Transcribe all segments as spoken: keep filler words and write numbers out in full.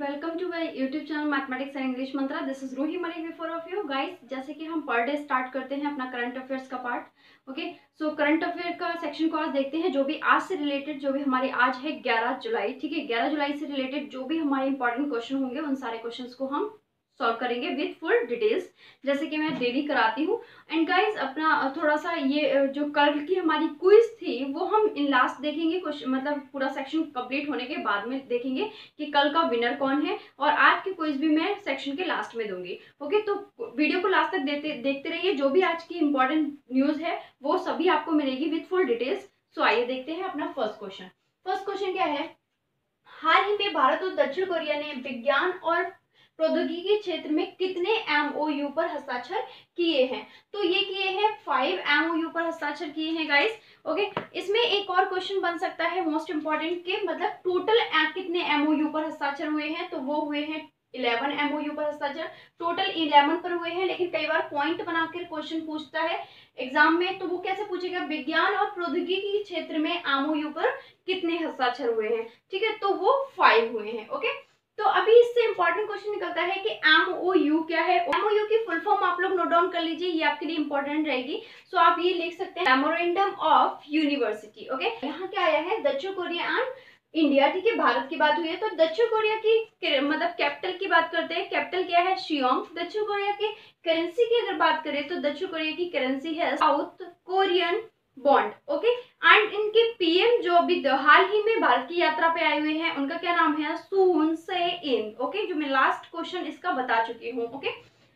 Welcome to my YouTube channel mathematics and English Mantra. This is Ruhi Malik before of you guys. जैसे कि हम per day start करते हैं अपना करंट अफेयर्स का part. Okay, so current affair का सेक्शन को आज देखते हैं, जो भी आज से रिलेटेड, जो भी हमारी आज है ग्यारह जुलाई, ठीक है, ग्यारह जुलाई से रिलेटेड जो भी हमारे इंपॉर्टेंट क्वेश्चन होंगे उन सारे क्वेश्चंस को हम सॉल्व करेंगे विद फुल डिटेल्स, जैसे कि मैं डेली कराती हूँ। एंड गाइस, अपना थोड़ा सा ये जो कल की हमारी क्विज थी वो हम इन लास्ट देखेंगे, कुछ मतलब पूरा सेक्शन कंप्लीट होने के बाद में देखेंगे कि कल का विनर कौन है, और आज की क्विज भी मैं सेक्शन के लास्ट में दूंगी। ओके, तो वीडियो को लास्ट तक देते देखते रहिए। जो भी आज की इंपॉर्टेंट न्यूज है वो सभी आपको मिलेगी विद फुल डिटेल्स। सो आइए देखते हैं अपना फर्स्ट क्वेश्चन। फर्स्ट क्वेश्चन क्या है? हाल ही में भारत और दक्षिण कोरिया ने विज्ञान और प्रौद्योगिकी क्षेत्र में कितने एमओयू पर हस्ताक्षर किए हैं? तो ये किए हैं फाइव एमओयू पर हस्ताक्षर किए हैं गाइस। ओके, इसमें एक और क्वेश्चन बन सकता है मोस्ट इंपॉर्टेंट के, मतलब टोटल कितने एमओयू पर हस्ताक्षर हुए हैं, तो वो हुए हैं इलेवन एमओयू पर हस्ताक्षर। टोटल इलेवन पर हुए हैं, लेकिन कई बार पॉइंट बनाकर क्वेश्चन पूछता है एग्जाम में, तो वो कैसे पूछेगा? विज्ञान और प्रौद्योगिकी क्षेत्र में एमओयू पर कितने हस्ताक्षर हुए हैं, ठीक है, तो वो फाइव हुए हैं। ओके, तो अभी इससे इंपॉर्टेंट क्वेश्चन निकलता है कि एमओयू क्या है। एमओयू की फुल फॉर्म आप लोग नोट डाउन कर लीजिए, ये आपके लिए इंपॉर्टेंट रहेगी। सो आप ये लिख सकते हैं मेमोरेंडम ऑफ यूनिवर्सिटी। ओके, यहाँ क्या आया है? दक्षिण कोरिया एंड इंडिया, ठीक है, भारत की बात हुई है। तो दक्षिण कोरिया की मतलब कैपिटल की बात करते हैं, कैपिटल क्या है? शियोंग। दक्षिण कोरिया की करेंसी की अगर बात करें तो दक्षिण कोरिया की करेंसी है South Korean bond. Okay, and इनके पीएम जो अभी हाल ही में भारत की यात्रा पे आए हुए हैं उनका क्या नाम है? सून से इन। ओके, जो मैं लास्ट क्वेश्चन इसका बता चुकी हूँ। ओके,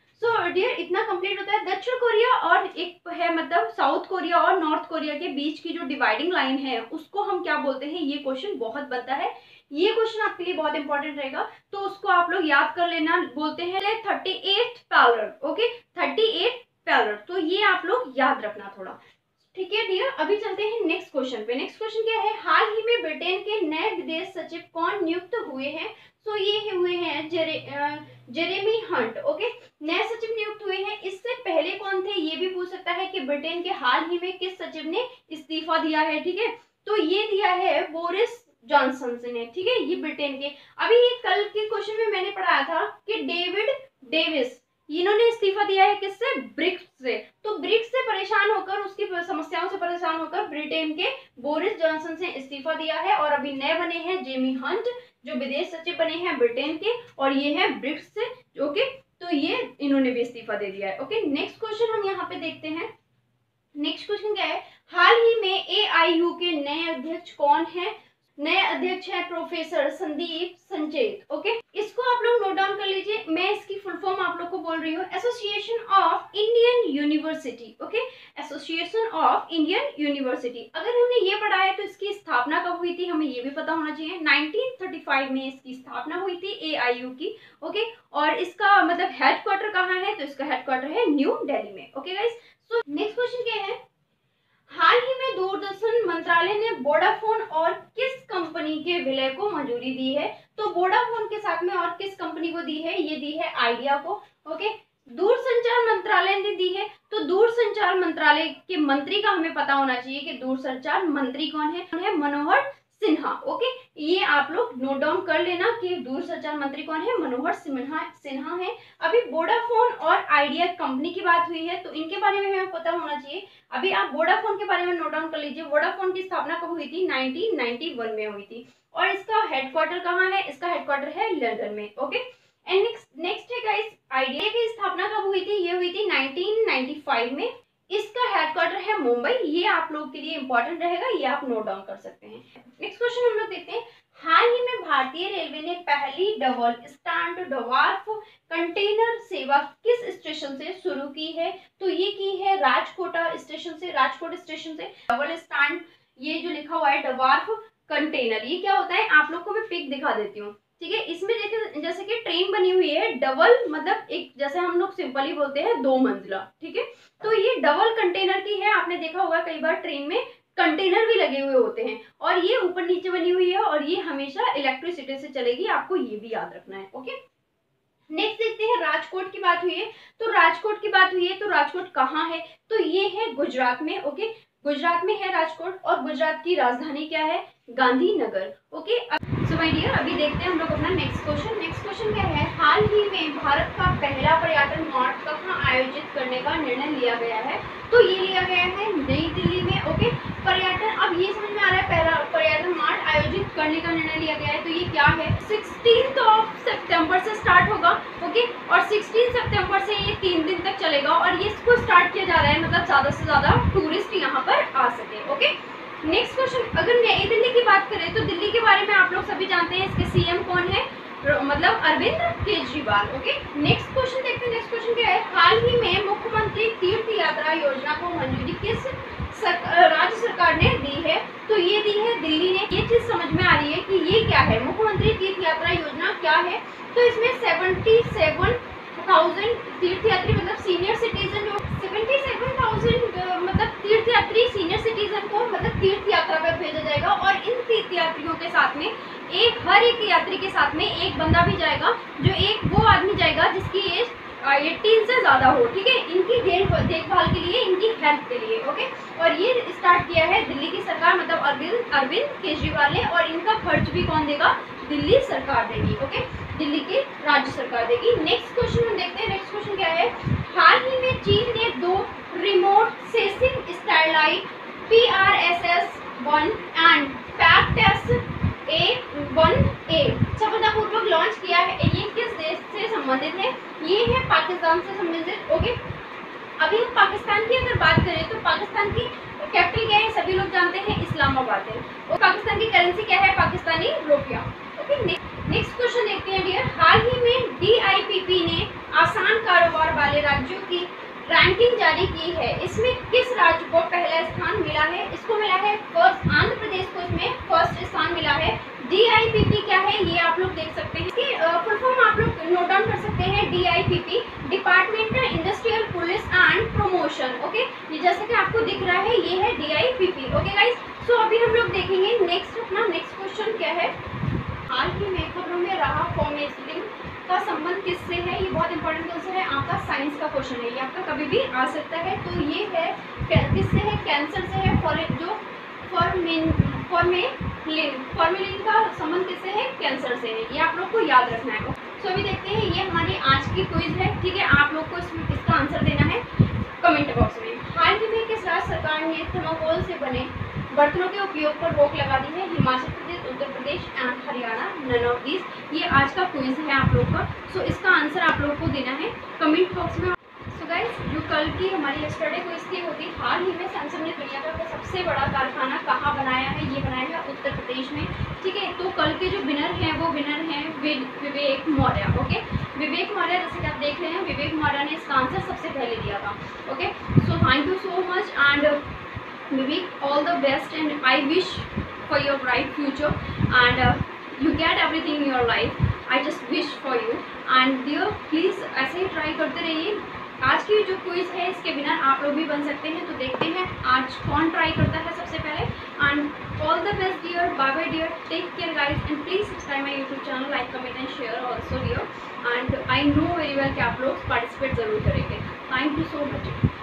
सो डियर, इतना कंप्लीट होता है। दक्षिण कोरिया और एक है मतलब साउथ कोरिया और नॉर्थ कोरिया के बीच की जो डिवाइडिंग लाइन है उसको हम क्या बोलते हैं? ये क्वेश्चन बहुत बनता है, ये क्वेश्चन आपके लिए बहुत इंपॉर्टेंट रहेगा, तो उसको आप लोग याद कर लेना। बोलते हैं thirty eight parallel. Okay, thirty eight parallel, तो ये आप लोग याद रखना थोड़ा, ठीक है डियर। अभी चलते हैं नेक्स्ट क्वेश्चन पे। नेक्स्ट क्वेश्चन क्या है? हाल ही में ब्रिटेन के नए विदेश सचिव कौन नियुक्त हुए हैं? सो so, ये हुए हैं जेरे, जेरेमी हंट। ओके, नए सचिव नियुक्त हुए हैं। इससे पहले कौन थे ये भी पूछ सकता है कि ब्रिटेन के हाल ही में किस सचिव ने इस्तीफा दिया है, ठीक है, तो ये दिया है बोरिस जॉनसन ने, ठीक है, ये ब्रिटेन के। अभी ये कल के क्वेश्चन में मैंने पढ़ाया था कि डेविड डेविस, इन्होंने इस्तीफा दिया है किससे? ब्रिक्स से। तो ब्रिक्स से परेशान होकर, उसकी समस्याओं से परेशान होकर ब्रिटेन के बोरिस जॉनसन से इस्तीफा दिया है, और अभी नए बने हैं जेमी हंट, जो विदेश सचिव बने हैं ब्रिटेन के, और ये है ब्रिक्स से। ओके, तो ये इन्होंने भी इस्तीफा दे दिया है। ओके, नेक्स्ट क्वेश्चन हम यहाँ पे देखते हैं। नेक्स्ट क्वेश्चन क्या है? हाल ही में ए आई यू के नए अध्यक्ष कौन है? नए अध्यक्ष है प्रोफेसर संदीप संचेत। ओके, इसको आप लोग नोट डाउन कर लीजिए। मैं इसकी फुल फॉर्म आप लोग को बोल रही हूँ, Association of Indian University. Okay, Association of Indian University. अगर हमने ये पढ़ा है तो इसकी स्थापना कब हुई थी हमें ये भी पता होना चाहिए। नाइनटीन थर्टी फाइव में इसकी स्थापना हुई थी ए आई यू की। ओके, और इसका मतलब हेडक्वार्टर कहाँ है? तो इसका हेडक्वार्टर है न्यू दिल्ली में। Okay guys, so next question क्या है? हाल ही में दूरदर्शन मंत्रालय ने वोडाफोन और किस कंपनी के विलय को मंजूरी दी है? तो वोडाफोन के साथ में और किस कंपनी को दी है? ये दी है आइडिया को। ओके, दूरसंचार मंत्रालय ने दी है। तो दूरसंचार मंत्रालय के मंत्री का हमें पता होना चाहिए कि दूरसंचार मंत्री कौन है? कौन है? मनोहर सिन्हा। ओके, ये आप लोग नोट डाउन कर लेना कि दूरसंचार मंत्री कौन है? मनोहर सिन्हा सिन्हा है। अभी वोडाफोन और आइडिया कंपनी की बात हुई है तो इनके बारे में हमें पता होना चाहिए। अभी आप वोडाफोन के बारे में नोट डाउन कर लीजिए। वोडाफोन की स्थापना कब हुई थी? नाइनटीन नाइंटी वन में हुई थी, और इसका हेडक्वार्टर कहाँ है? इसका हेडक्वार्टर है लंदन में। ओके, एंड नेक्स्ट नेक्स्ट है गाइस, आइडिया की स्थापना कब हुई थी? ये हुई थी नाइनटीन नाइंटी फाइव में। इसका हेडक्वार्टर है मुंबई। ये आप लोग के लिए इंपॉर्टेंट रहेगा, ये आप नोट डाउन कर सकते हैं। नेक्स्ट क्वेश्चन हम लोग देखते हैं। हाल ही में भारतीय रेलवे ने पहली डबल स्टैंड डवार्फ कंटेनर सेवा किस स्टेशन से शुरू की है? तो ये की है राजकोटा स्टेशन से। राजकोट स्टेशन से डबल स्टैंड, ये जो लिखा हुआ है डवार्फ कंटेनर, ये क्या होता है? आप लोग को मैं पिक दिखा देती हूँ, ठीक है। इसमें देखिए जैसे कि ट्रेन बनी हुई है डबल, मतलब एक जैसे हम लोग सिंपली बोलते हैं दो मंजिला, ठीक है, तो ये डबल कंटेनर की है। आपने देखा होगा कई बार ट्रेन में कंटेनर भी लगे हुए होते हैं, और ये ऊपर नीचे बनी हुई है, और ये हमेशा इलेक्ट्रिसिटी से चलेगी, आपको ये भी याद रखना है। ओके, नेक्स्ट देखते हैं। राजकोट की बात हुई है, तो राजकोट की बात हुई है तो राजकोट कहाँ है? तो ये है गुजरात में। ओके, गुजरात में है राजकोट, और गुजरात की राजधानी क्या है? Gandhinagar. Okay, so my dear, अभी देखते हैं हम लोग अपना नेक्स्ट क्वेश्चन। नेक्स्ट क्वेश्चन क्या है, हाल ही में भारत का पहला पर्यटन मार्ट कहाँ आयोजित करने का निर्णय लिया गया है? तो ये लिया गया है नई दिल्ली में। ओके, पर्यटन, अब ये समझ में आ रहा है पहला पर्यटन मार्ट आयोजित करने का निर्णय लिया गया है, तो ये क्या है, सिक्सटीन ऑफ सितंबर से स्टार्ट होगा। ओके, और सिक्सटीन सितंबर से ये तीन दिन तक चलेगा और ये इसको स्टार्ट किया जा रहा है, मतलब ज्यादा से ज्यादा टूरिस्ट यहाँ पर आ सके। ओके, नेक्स्ट क्वेश्चन, अगर नई दिल्ली की बात करें तो दिल्ली के बारे में आप लोग सभी जानते हैं, इसके सीएम कौन है, मतलब Arvind Kejriwal. Okay, next question देखते हैं। नेक्स्ट क्वेश्चन क्या है, हाल ही में मुख्यमंत्री तीर्थ यात्रा योजना को मंजूरी किस सर, राज्य सरकार ने दी है? तो ये दी है दिल्ली ने। ये चीज समझ में आ रही है कि ये क्या है, मुख्यमंत्री तीर्थ यात्रा योजना क्या है? तो इसमें सेवेंटी सेवन थाउजेंड तीर्थयात्री, मतलब सीनियर सिटीजन जो सेवेंटी सेवन थाउजेंड मतलब तीर्थयात्री सीनियर सिटीजन को मतलब तीर्थ यात्रा पर भेजा जाएगा और इन तीर्थयात्रियों के साथ में एक हर एक यात्री के साथ में एक बंदा भी जाएगा, जो एक वो आदमी जाएगा जिसकी एज एटीन से ज़्यादा हो। ठीक है, इनकी देखभाल के लिए, इनकी हेल्प के लिए। ओके, और ये स्टार्ट किया है दिल्ली की सरकार, मतलब अरविंद अरविंद केजरीवाल ने, और इनका खर्च भी कौन देगा, दिल्ली सरकार देगी। ओके, दिल्ली की राज्य सरकार देगी। नेक्स्ट क्वेश्चन हम देखते हैं। नेक्स्ट क्वेश्चन क्या है, हाल ही में चीन ने दो remote sensing satellite P R S S one and PAKTES A one A सफलतापूर्वक लॉन्च किया है। ये किस देश से संबंधित है? ये है पाकिस्तान से संबंधित। ओके, अभी हम पाकिस्तान की अगर बात करें तो पाकिस्तान की कैपिटल क्या है, सभी लोग जानते हैं, इस्लामाबाद है। और पाकिस्तान की करेंसी क्या है, पाकिस्तानी रुपया। ओके, नेक्स्ट क्वेश्चन देखते हैं डियर, हाल ही में डी आई पी पी ने आसान कारोबार वाले राज्यों की रैंकिंग जारी की है। इसमें किस राज्य को पहला स्थान मिला है? इसको मिला है फर्स्ट, आंध्र प्रदेश को इसमें फर्स्ट स्थान मिला है। डी आई पी पी क्या है, ये आप लोग देख सकते हैं, इसकी फुल फॉर्म आप लोग नोट डाउन कर सकते हैं। D I P P department industrial policy and promotion. Okay, ये जैसे कि आपको दिख रहा है, ये है D I P P. Okay guys, so अभी हम लोग देखेंगे नेक्स्ट, अपना नेक्स्ट क्वेश्चन क्या है, हाल ही में खबरों में रहा फॉर्मेलिज्म का संबंध किससे है? ये बहुत इंपॉर्टेंट क्वेश्चन है, आपका साइंस का क्वेश्चन है, ये आपका कभी भी आ सकता है। तो ये है किससे है, कैंसर से है। फॉर जो फॉर्मेलिन फॉर्मेलिन फॉर्मेलिन का संबंध किससे है, कैंसर से है, ये आप लोग को याद रखना है। सो अभी देखते हैं, ये हमारी आज की क्विज है। ठीक है, आप लोग को इसका आंसर देना है कमेंट बॉक्स में। हाल ही में किस राज्य सरकार ने थर्माकोल से बने बर्तनों के उपयोग पर रोक लगा दी है? Himachal Pradesh, Uttar Pradesh and Haryana, none of these. ये आज का क्विज है आप लोग का। सो so, इसका आंसर आप लोग को देना है कमेंट बॉक्स में। सो so गाइस, जो कल की हमारी यस्टरडे क्विज थी होती, हाल ही में सैमसंग ने दुनिया का सबसे बड़ा कारखाना कहाँ बनाया है? ये बनाया है उत्तर प्रदेश में। ठीक है, तो कल के जो विनर हैं वो विनर हैं विवेक मौर्य। ओके, विवेक मौर्य, जैसे कि आप देख रहे हैं, विवेक मौर्य ने इसका आंसर सबसे पहले दिया था। Okay, so thank you so much and Vivek, all the best, and I wish for your bright future and uh, you get everything in your life. I just wish for you and dear, please ऐसे ही try करते रहिए। आज की जो quiz है इसके winner आप लोग भी बन सकते हैं, तो देखते हैं आज कौन ट्राई करता है सबसे पहले। And all the best dear, bye bye dear, take care guys and please subscribe my YouTube channel, like comment and share also dear. And I know very well कि आप लोग पार्टिसिपेट जरूर करेंगे। Thank you so much.